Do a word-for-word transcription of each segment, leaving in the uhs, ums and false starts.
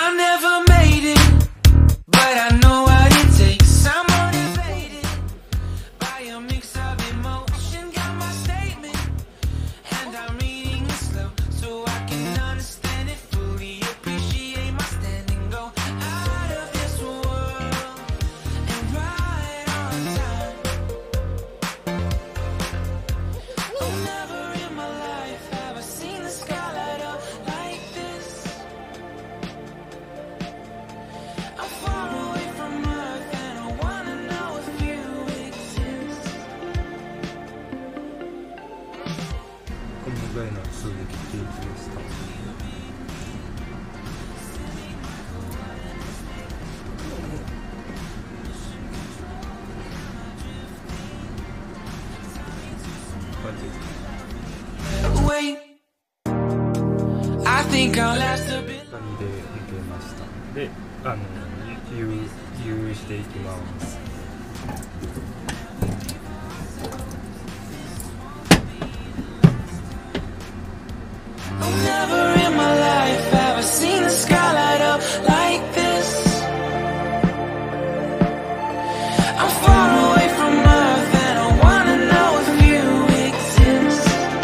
I never made it, but I know what it takes. I'm motivated by a mix of emotion. Got my statement, and I'm reading it slow so I can understand it fully. Appreciate my standing, go out of this world and ride on time. Oh, never in my life have I seen the sky light up like this. I'm far away from Earth and I wanna know if you exist. このぐらいの数撃ケーキでした。感じです。 Wait, I think I'll last a bit. 感じで抜けました。で、あの湯湯していきます。 Oh, never in my life have I seen the sky light up like this. I'm far away from Earth and I wanna know if you exist.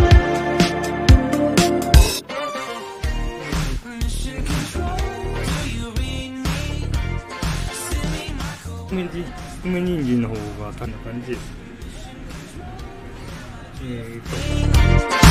Mission control, do you read me? Send me my code. 梅人梅人参の方がこんな感じです。えーと